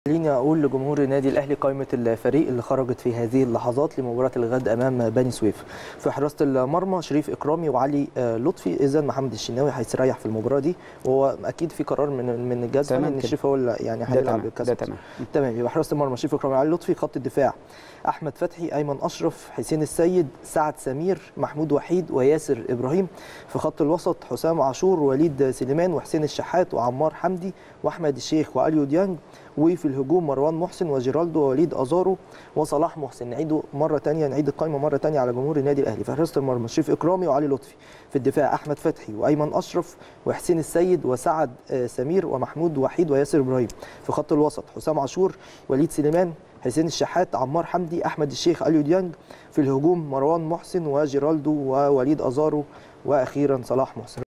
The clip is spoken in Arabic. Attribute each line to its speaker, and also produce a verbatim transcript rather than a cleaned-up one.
Speaker 1: خليني اقول لجمهور النادي الاهلي قائمه الفريق اللي خرجت في هذه اللحظات لمباراه الغد امام بني سويف. في حراسه المرمى شريف اكرامي وعلي لطفي. اذا محمد الشناوي هيستريح في المباراه دي، وهو اكيد في قرار من من الجهاز الفني ان شريف هو اللي يعني هيلعب الكاس.
Speaker 2: ده تمام
Speaker 1: تمام. يبقى حراسه المرمى شريف اكرامي وعلي لطفي. خط الدفاع احمد فتحي، ايمن اشرف، حسين السيد، سعد سمير، محمود وحيد وياسر ابراهيم. في خط الوسط حسام عاشور ووليد سليمان وحسين الشحات وعمار حمدي واحمد الشيخ واليو ديانج. وفي الهجوم مروان محسن وجيرالدو ووليد ازارو وصلاح محسن. نعيده مره ثانيه نعيد القائمه مره ثانيه على جمهور النادي الاهلي. في حراسه المرمى شريف اكرامي وعلي لطفي. في الدفاع احمد فتحي وايمن اشرف وحسين السيد وسعد سمير ومحمود وحيد وياسر ابراهيم. في خط الوسط حسام عاشور وليد سليمان حسين الشحات عمار حمدي احمد الشيخ اليو ديانج. في الهجوم مروان محسن وجيرالدو ووليد ازارو واخيرا صلاح محسن.